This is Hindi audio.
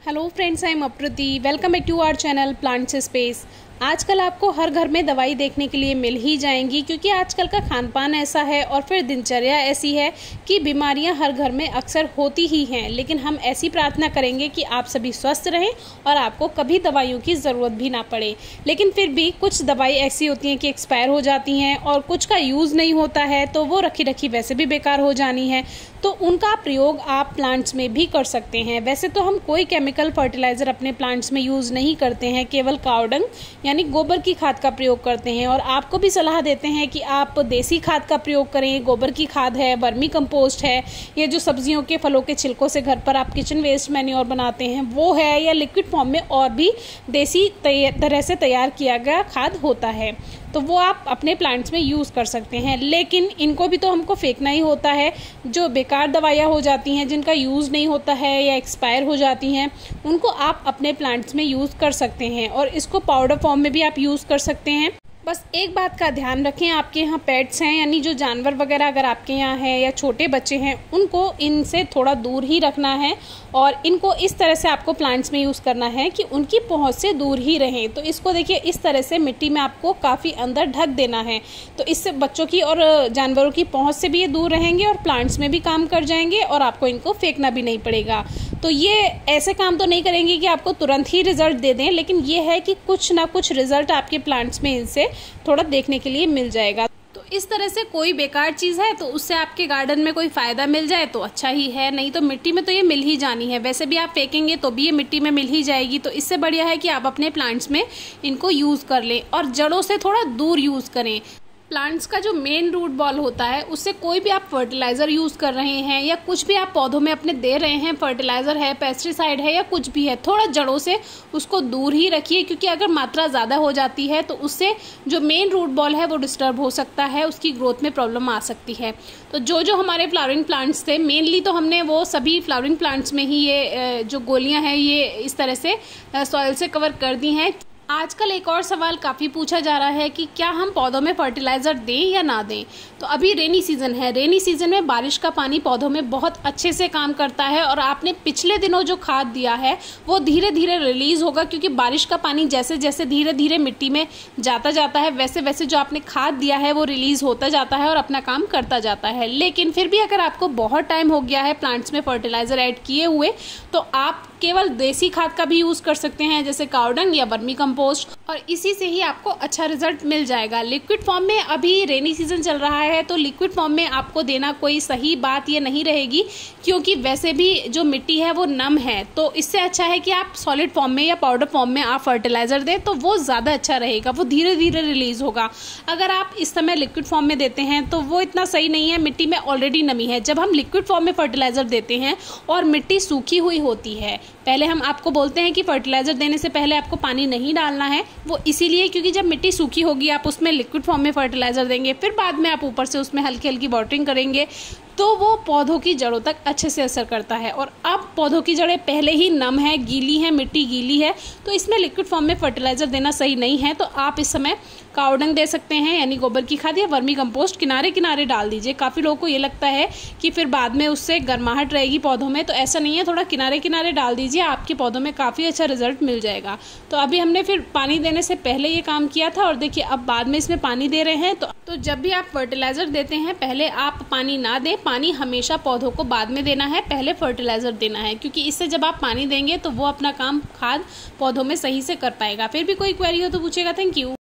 Hello friends, I am Aprati. Welcome back to our channel plants space. आजकल आपको हर घर में दवाई देखने के लिए मिल ही जाएंगी, क्योंकि आजकल का खान पान ऐसा है और फिर दिनचर्या ऐसी है कि बीमारियां हर घर में अक्सर होती ही हैं। लेकिन हम ऐसी प्रार्थना करेंगे कि आप सभी स्वस्थ रहें और आपको कभी दवाइयों की ज़रूरत भी ना पड़े। लेकिन फिर भी कुछ दवाई ऐसी होती हैं कि एक्सपायर हो जाती हैं और कुछ का यूज़ नहीं होता है, तो वो रखी रखी वैसे भी बेकार हो जानी है। तो उनका प्रयोग आप प्लांट्स में भी कर सकते हैं। वैसे तो हम कोई केमिकल फर्टिलाइज़र अपने प्लांट्स में यूज़ नहीं करते हैं, केवल कावडंग यानी गोबर की खाद का प्रयोग करते हैं। और आपको भी सलाह देते हैं कि आप देसी खाद का प्रयोग करें। गोबर की खाद है, वर्मी कंपोस्ट है, ये जो सब्जियों के फलों के छिलकों से घर पर आप किचन वेस्ट मैन्योर बनाते हैं वो है, या लिक्विड फॉर्म में और भी देसी तरह से तैयार किया गया खाद होता है, तो वो आप अपने प्लांट्स में यूज़ कर सकते हैं। लेकिन इनको भी तो हमको फेंकना ही होता है। जो बेकार दवाइयाँ हो जाती हैं, जिनका यूज़ नहीं होता है या एक्सपायर हो जाती हैं, उनको आप अपने प्लांट्स में यूज़ कर सकते हैं और इसको पाउडर फॉर्म में भी आप यूज़ कर सकते हैं। बस एक बात का ध्यान रखें, आपके यहाँ पेट्स हैं यानी जो जानवर वगैरह अगर आपके यहाँ है या छोटे बच्चे हैं, उनको इनसे थोड़ा दूर ही रखना है और इनको इस तरह से आपको प्लांट्स में यूज़ करना है कि उनकी पहुँच से दूर ही रहें। तो इसको देखिए, इस तरह से मिट्टी में आपको काफ़ी अंदर ढक देना है, तो इससे बच्चों की और जानवरों की पहुँच से भी ये दूर रहेंगे और प्लांट्स में भी काम कर जाएंगे और आपको इनको फेंकना भी नहीं पड़ेगा। तो ये ऐसे काम तो नहीं करेंगे कि आपको तुरंत ही रिजल्ट दे दें, लेकिन ये है कि कुछ ना कुछ रिजल्ट आपके प्लांट्स में इनसे थोड़ा देखने के लिए मिल जाएगा। तो इस तरह से कोई बेकार चीज़ है तो उससे आपके गार्डन में कोई फ़ायदा मिल जाए तो अच्छा ही है, नहीं तो मिट्टी में तो ये मिल ही जानी है। वैसे भी आप फेंकेंगे तो भी ये मिट्टी में मिल ही जाएगी। तो इससे बढ़िया है कि आप अपने प्लांट्स में इनको यूज़ कर लें और जड़ों से थोड़ा दूर यूज़ करें। प्लांट्स का जो मेन रूट बॉल होता है, उससे कोई भी आप फर्टिलाइज़र यूज़ कर रहे हैं या कुछ भी आप पौधों में अपने दे रहे हैं, फर्टिलाइज़र है, पेस्टिसाइड है या कुछ भी है, थोड़ा जड़ों से उसको दूर ही रखिए। क्योंकि अगर मात्रा ज़्यादा हो जाती है तो उससे जो मेन रूट बॉल है वो डिस्टर्ब हो सकता है, उसकी ग्रोथ में प्रॉब्लम आ सकती है। तो जो हमारे फ्लावरिंग प्लांट्स थे, मेनली तो हमने वो सभी फ्लावरिंग प्लांट्स में ही ये जो गोलियाँ हैं ये इस तरह से सॉइल से कवर कर दी हैं। आजकल एक और सवाल काफ़ी पूछा जा रहा है कि क्या हम पौधों में फर्टिलाइज़र दें या ना दें। तो अभी रेनी सीज़न है, रेनी सीज़न में बारिश का पानी पौधों में बहुत अच्छे से काम करता है और आपने पिछले दिनों जो खाद दिया है वो धीरे धीरे रिलीज़ होगा, क्योंकि बारिश का पानी जैसे जैसे धीरे धीरे मिट्टी में जाता है वैसे वैसे जो आपने खाद दिया है वो रिलीज़ होता जाता है और अपना काम करता जाता है। लेकिन फिर भी अगर आपको बहुत टाइम हो गया है प्लांट्स में फर्टिलाइज़र ऐड किए हुए, तो आप केवल देसी खाद का भी यूज़ कर सकते हैं, जैसे कावडंग या वर्मी कंपोस्ट, और इसी से ही आपको अच्छा रिजल्ट मिल जाएगा। लिक्विड फॉर्म में अभी रेनी सीजन चल रहा है तो लिक्विड फॉर्म में आपको देना कोई सही बात ये नहीं रहेगी, क्योंकि वैसे भी जो मिट्टी है वो नम है। तो इससे अच्छा है कि आप सॉलिड फॉर्म में या पाउडर फॉर्म में आप फर्टिलाइज़र दें, तो वो ज़्यादा अच्छा रहेगा, वो धीरे धीरे रिलीज़ होगा। अगर आप इस समय लिक्विड फॉर्म में देते हैं तो वो इतना सही नहीं है, मिट्टी में ऑलरेडी नमी है। जब हम लिक्विड फॉर्म में फर्टिलाइज़र देते हैं और मिट्टी सूखी हुई होती है, पहले हम आपको बोलते हैं कि फर्टिलाइज़र देने से पहले आपको पानी नहीं डालना है, वो इसीलिए क्योंकि जब मिट्टी सूखी होगी आप उसमें लिक्विड फॉर्म में फर्टिलाइज़र देंगे, फिर बाद में आप ऊपर से उसमें हल्की हल्की वाटरिंग करेंगे, तो वो पौधों की जड़ों तक अच्छे से असर करता है। और अब पौधों की जड़ें पहले ही नम है, गीली है, मिट्टी गीली है, तो इसमें लिक्विड फॉर्म में फर्टिलाइज़र देना सही नहीं है। तो आप इस समय कावडंग दे सकते हैं, यानी गोबर की खाद, या वर्मी कंपोस्ट किनारे किनारे डाल दीजिए। काफ़ी लोगों को ये लगता है कि फिर बाद में उससे गर्माहट रहेगी पौधों में, तो ऐसा नहीं है, थोड़ा किनारे किनारे डाल दीजिए, आपके पौधों में काफ़ी अच्छा रिजल्ट मिल जाएगा। तो अभी हमने फिर पानी देने से पहले ये काम किया था और देखिए अब बाद में इसमें पानी दे रहे हैं। तो जब भी आप फर्टिलाइज़र देते हैं पहले आप पानी ना दें, पानी हमेशा पौधों को बाद में देना है, पहले फर्टिलाइज़र देना है, क्योंकि इससे जब आप पानी देंगे तो वो अपना काम खाद पौधों में सही से कर पाएगा। फिर भी कोई क्वेरी हो तो पूछेगा। Thank you.